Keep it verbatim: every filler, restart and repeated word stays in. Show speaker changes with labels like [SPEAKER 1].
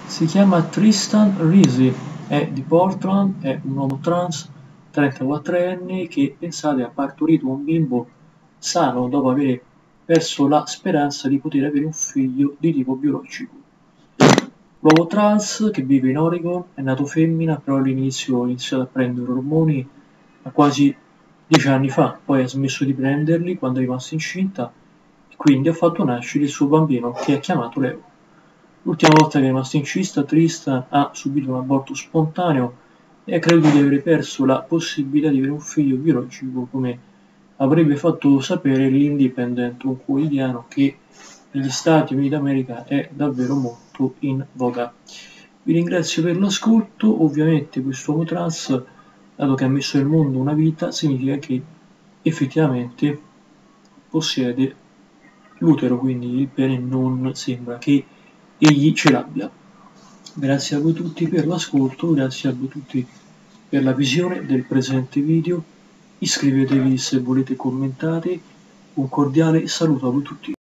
[SPEAKER 1] Si chiama Tristan Rizzi, è di Portland, è un uomo trans trentaquattrenne che, pensate, ha partorito un bimbo sano dopo aver perso la speranza di poter avere un figlio di tipo biologico. L'uomo trans che vive in Oregon è nato femmina, però all'inizio ha iniziato a prendere ormoni a quasi dieci anni fa, poi ha smesso di prenderli quando è rimasta incinta e quindi ha fatto nascere il suo bambino che è chiamato Leo. L'ultima volta che è rimasta incinta, Tristan ha subito un aborto spontaneo e ha creduto di aver perso la possibilità di avere un figlio biologico, come avrebbe fatto sapere l'Independent, un quotidiano che negli Stati Uniti d'America è davvero molto in voga. Vi ringrazio per l'ascolto. Ovviamente quest'uomo trans, dato che ha messo nel mondo una vita, significa che effettivamente possiede l'utero, quindi il pene non sembra che egli ce l'abbia. Grazie a voi tutti per l'ascolto, grazie a voi tutti per la visione del presente video. Iscrivetevi se volete, commentate. Un cordiale saluto a voi tutti.